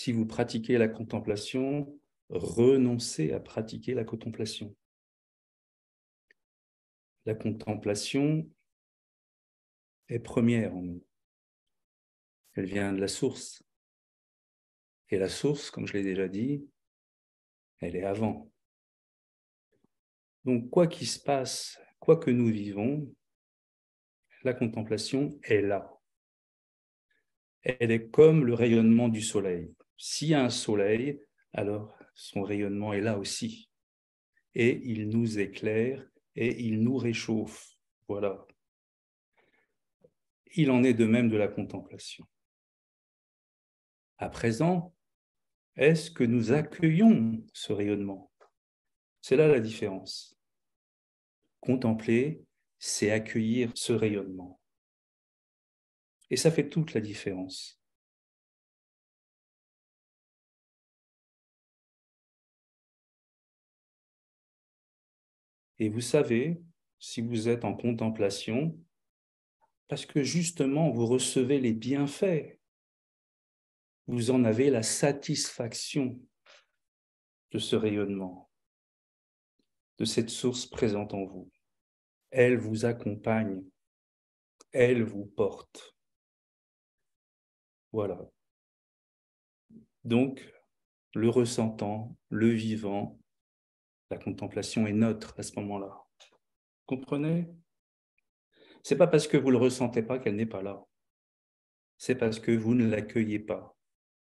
Si vous pratiquez la contemplation, renoncez à pratiquer la contemplation. La contemplation est première en nous. Elle vient de la source. Et la source, comme je l'ai déjà dit, elle est avant. Donc, quoi qu'il se passe, quoi que nous vivons, la contemplation est là. Elle est comme le rayonnement du soleil. S'il y a un soleil, alors son rayonnement est là aussi. Et il nous éclaire et il nous réchauffe. Voilà. Il en est de même de la contemplation. À présent, est-ce que nous accueillons ce rayonnement? C'est là la différence. Contempler, c'est accueillir ce rayonnement. Et ça fait toute la différence. Et vous savez, si vous êtes en contemplation, parce que justement, vous recevez les bienfaits, vous en avez la satisfaction de ce rayonnement, de cette source présente en vous. Elle vous accompagne, elle vous porte. Voilà. Donc, le ressentant, le vivant, la contemplation est neutre à ce moment-là. Comprenez? C'est pas parce que vous ne le ressentez pas qu'elle n'est pas là. C'est parce que vous ne l'accueillez pas.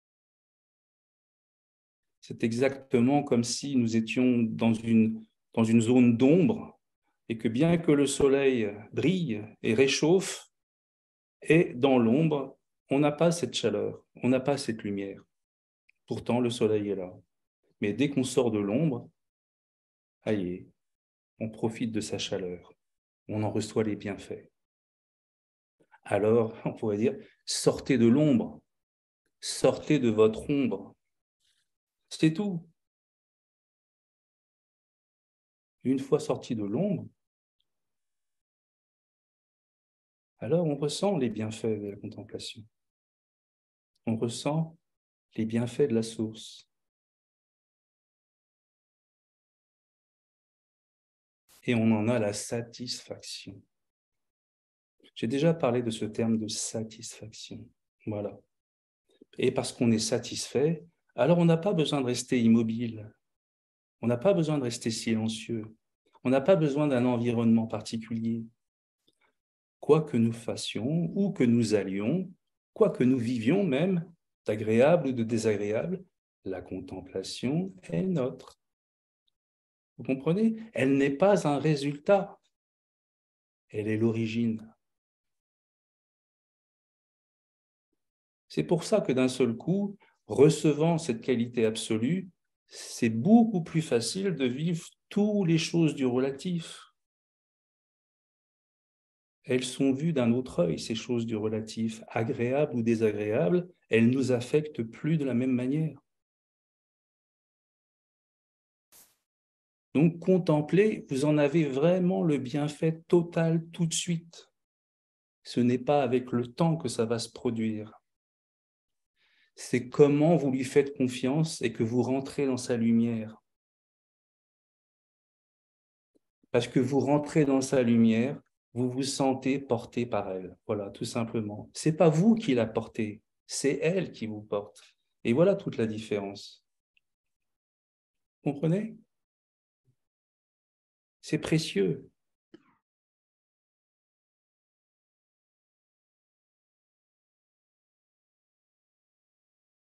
C'est exactement comme si nous étions dans une zone d'ombre et que bien que le soleil brille et réchauffe, et dans l'ombre, on n'a pas cette chaleur, on n'a pas cette lumière. Pourtant, le soleil est là. Mais dès qu'on sort de l'ombre, aïe, on profite de sa chaleur, on en reçoit les bienfaits. Alors, on pourrait dire, sortez de l'ombre, sortez de votre ombre. C'est tout. Une fois sorti de l'ombre, alors on ressent les bienfaits de la contemplation. On ressent les bienfaits de la source. Et on en a la satisfaction. J'ai déjà parlé de ce terme de satisfaction. Voilà. Et parce qu'on est satisfait, alors on n'a pas besoin de rester immobile. On n'a pas besoin de rester silencieux. On n'a pas besoin d'un environnement particulier. Quoi que nous fassions, où que nous allions, quoi que nous vivions même, d'agréable ou de désagréable, la contemplation est nôtre. Vous comprenez? Elle n'est pas un résultat. Elle est l'origine. C'est pour ça que d'un seul coup, recevant cette qualité absolue, c'est beaucoup plus facile de vivre toutes les choses du relatif. Elles sont vues d'un autre œil, ces choses du relatif, agréables ou désagréables, elles ne nous affectent plus de la même manière. Donc, contempler, vous en avez vraiment le bienfait total tout de suite. Ce n'est pas avec le temps que ça va se produire. C'est comment vous lui faites confiance et que vous rentrez dans sa lumière. Parce que vous rentrez dans sa lumière, vous vous sentez porté par elle. Voilà, tout simplement. Ce n'est pas vous qui la portez, c'est elle qui vous porte. Et voilà toute la différence. Vous comprenez? C'est précieux.